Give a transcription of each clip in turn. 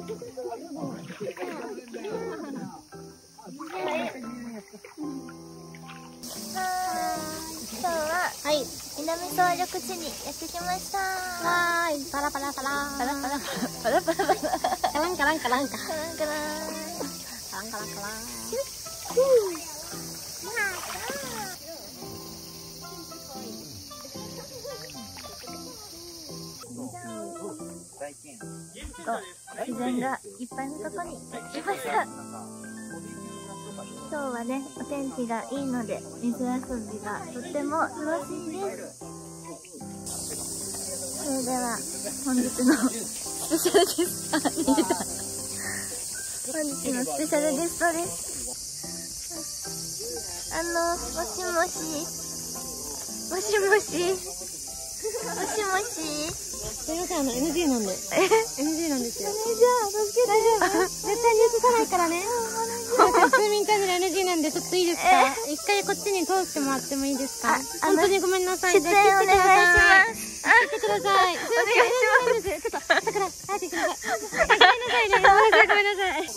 今日は南総緑地にやってきました。 わーい、パラパラパラパラパラパラパラパラカランカランカランカカランカランカランカランカラン。 自然がいっぱいのとこに来ました。今日はね、お天気がいいので水遊びがとっても楽しいです。それでは本日のスペシャルゲスト、本日のスペシャルゲストです。もしもしもしもしもしもし、 すみません、NG なんで。NG なんですよ。 じゃあ助けて。 大丈夫？絶対に映さないからね。睡眠チャンネル NG なんで、ちょっといいですか？一回こっちに通してもらってもいいですか？本当にごめんなさい。 出演お願いします。 来てください。お願いします。ちょっと、さくら、帰ってください。ごめんなさいね。ごめんなさい。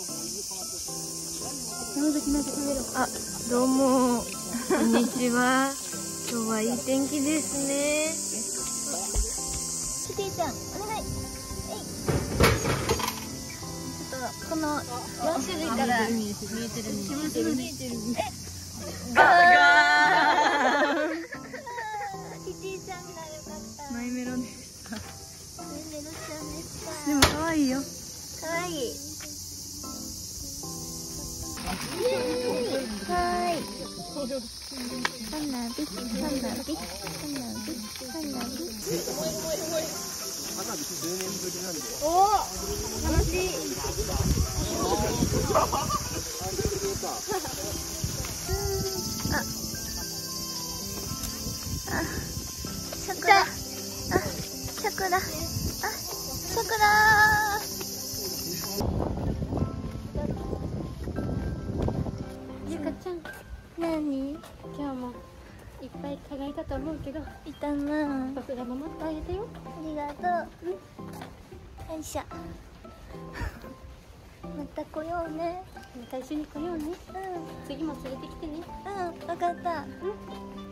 山崎なんか食べろ。 あ、どうも。こんにちは。今日はいい天気ですね。キティちゃん、お願い。ちょっとこの4種類から見えてる。 ガー。キティちゃんがよかった。 マイメロです。 メロちゃんですか。 でも可愛いよ。 かわいい。はい。花火、花火、花火、花火。おー、楽しい。桜。あ、桜。あ、桜。 ゆかちゃん、 何？ 今日もいっぱい輝いたと思うけど、 いたな。 僕が守ってあげてよ。 ありがとう。よいしょ。また来ようね。 また一緒に来ようね。次も連れてきてね。 わかった。